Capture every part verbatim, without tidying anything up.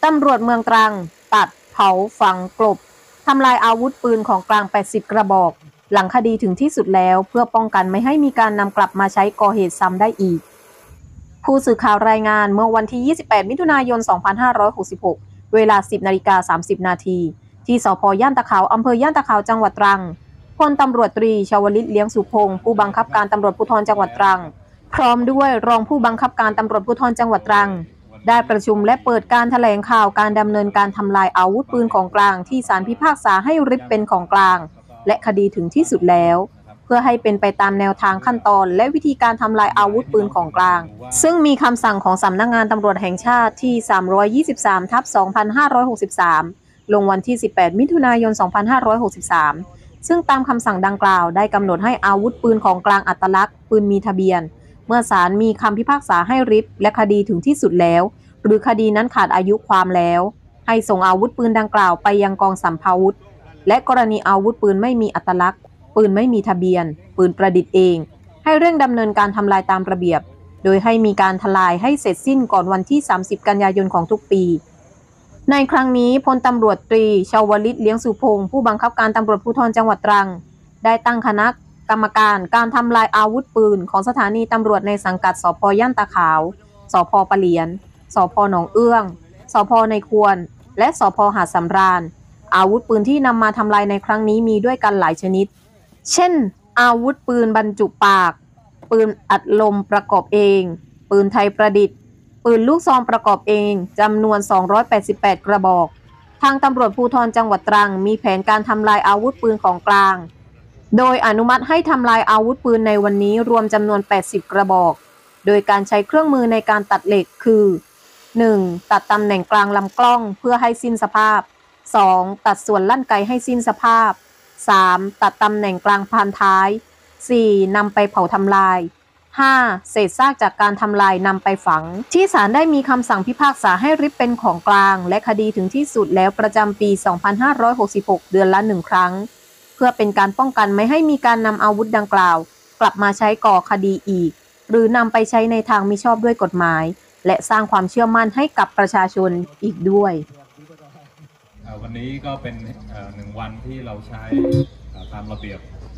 ตำรวจเมืองตรังตัดเผาฝังกลบทำลายอาวุธปืนของกลางแปดสิบกระบอกหลังคดีถึงที่สุดแล้วเพื่อป้องกันไม่ให้มีการนำกลับมาใช้ก่อเหตุซ้ำได้อีกผู้สื่อข่าวรายงานเมื่อวันที่ยี่สิบแปดมิถุนายนสองพันห้าร้อยหกสิบหกเวลา สิบนาฬิกาสามสิบนาทีที่สภ.ย่านตะขาวอำเภอย่านตะขาวจังหวัดตรังพลตำรวจตรีชวลิตเลี้ยงสุพงศ์ผู้บังคับการตำรวจภูธรจังหวัดตรังพร้อมด้วยรองผู้บังคับการตำรวจภูธรจังหวัดตรังได้ประชุมและเปิดการแถลงข่าวการดำเนินการทำลายอาวุธปืนของกลางที่ศาลพิพากษาให้ริบเป็นของกลางและคดีถึงที่สุดแล้วเพื่อให้เป็นไปตามแนวทางขั้นตอนและวิธีการทำลายอาวุธปืนของกลางซึ่งมีคำสั่งของสำนักงานตำรวจแห่งชาติที่ สามร้อยยี่สิบสามทับสองพันห้าร้อยหกสิบสาม ลงวันที่ สิบแปดมิถุนายนสองพันห้าร้อยหกสิบสามซึ่งตามคำสั่งดังกล่าวได้กำหนดให้อาวุธปืนของกลางอัตลักษณ์ปืนมีทะเบียนเมื่อศาลมีคำพิพากษาให้ริบและคดีถึงที่สุดแล้วหรือคดีนั้นขาดอายุความแล้วให้ส่งอาวุธปืนดังกล่าวไปยังกองสำเภาวุธและกรณีอาวุธปืนไม่มีอัตลักษณ์ปืนไม่มีทะเบียนปืนประดิษฐ์เองให้เร่งดำเนินการทำลายตามระเบียบโดยให้มีการทลายให้เสร็จสิ้นก่อนวันที่สามสิบกันยายนของทุกปีในครั้งนี้พลตำรวจตรีชวลิตเลี้ยงสุพงศ์ผู้บังคับการตำรวจภูธรจังหวัดตรังได้ตั้งคณะกรรมการการทำลายอาวุธปืนของสถานีตำรวจในสังกัดสภ.ย่านตะขาวสภ.ปะเหลียนสภ.หนองเอื้องสภ.ในควรและสภ.หาดสำราญอาวุธปืนที่นำมาทำลายในครั้งนี้มีด้วยกันหลายชนิดเช่นอาวุธปืนบรรจุปากปืนอัดลมประกอบเองปืนไทยประดิษฐ์ปืนลูกซองประกอบเองจำนวนสองร้อยแปดสิบแปดกระบอกทางตำรวจภูธรจังหวัดตรังมีแผนการทำลายอาวุธปืนของกลางโดยอนุมัติให้ทำลายอาวุธปืนในวันนี้รวมจำนวนแปดสิบกระบอกโดยการใช้เครื่องมือในการตัดเหล็กคือ หนึ่ง. ตัดตำแหน่งกลางลำกล้องเพื่อให้สิ้นสภาพ สอง. ตัดส่วนลั่นไกให้สิ้นสภาพ สาม. ตัดตำแหน่งกลางพานท้าย สี่. นำไปเผาทำลาย ห้า. เศษซากจากการทำลายนำไปฝังที่ศาลได้มีคำสั่งพิพากษาให้ริบเป็นของกลางและคดีถึงที่สุดแล้วประจำปี สองพันห้าร้อยหกสิบหก เดือนละหนึ่งครั้งเพื่อเป็นการป้องกันไม่ให้มีการนำอาวุธดังกล่าวกลับมาใช้ก่อคดีอีกหรือนำไปใช้ในทางมิชอบด้วยกฎหมายและสร้างความเชื่อมั่นให้กับประชาชนอีกด้วยวันนี้ก็เป็นหนึ่งวันที่เราใช้ตามระเบียบ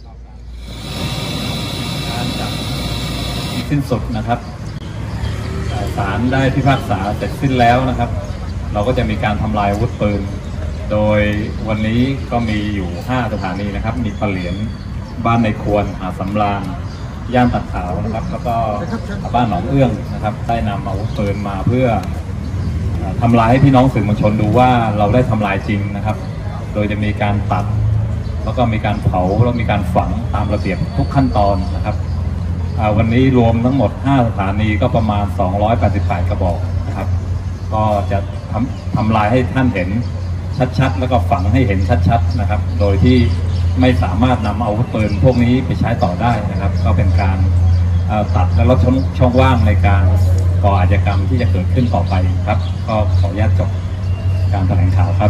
การจับสิ้นสุดนะครับศาลได้พิพากษาเสร็จสิ้นแล้วนะครับเราก็จะมีการทำลายอาวุธปืนโดยวันนี้ก็มีอยู่ห้าสถานีนะครับมีปะเหลียนบ้านในควรหาดสำราญย่านตะขาวนะครับแล้วก็บ้านหนองเอื้องนะครับได้นำอาวุธปืนมาเพื่อทำลายให้พี่น้องสื่อมวลชนดูว่าเราได้ทำลายจริงนะครับโดยจะมีการตัดแล้วก็มีการเผาแล้วมีการฝังตามระเบียบทุกขั้นตอนนะครับวันนี้รวมทั้งหมดห้าสถานีก็ประมาณสองร้อยแปดสิบแปดกระบอกนะครับก็จะทำทำลายให้ท่านเห็นชัดๆแล้วก็ฝังให้เห็นชัดๆนะครับโดยที่ไม่สามารถนำอาวุธปืนพวกนี้ไปใช้ต่อได้นะครับก็เป็นการตัดและลดช่องว่างในการก่ออาชญากรรมที่จะเกิดขึ้นต่อไปครับก็ขออนุญาตจบการแถลงข่าวครับ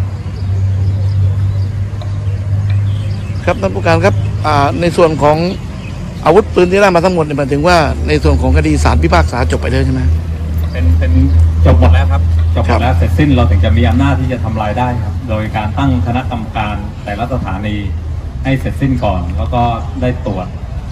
ครับท่านผู้การครับในส่วนของอาวุธปืนที่ได้มาทั้งหมดเนี่ยหมายถึงว่าในส่วนของคดีศาลพิพากษาจบไปแล้วใช่ไหมเป็นเป็นจบหมดแล้วครับจบหมดแล้วเสร็จสิ้นเราถึงจะมีอำนาจที่จะทำลายได้ครับโดยการตั้งคณะกรรมการแต่ละสถานีให้เสร็จสิ้นก่อนแล้วก็ได้ตรวจ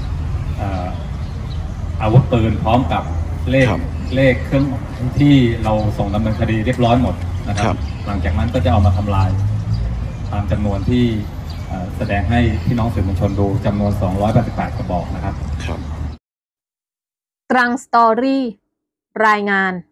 อาวุธปืนพร้อมกับเลขเลขเครื่องที่เราส่งดำเนินคดีเรียบร้อยหมดนะครับหลังจากนั้นก็จะเอามาทำลายตามจำนวนที่แสดงให้พี่น้องสื่อมวลชนดูจำนวนสองร้อยแปดสิบแปดกระบอกนะครับตรังสตอรี่รายงาน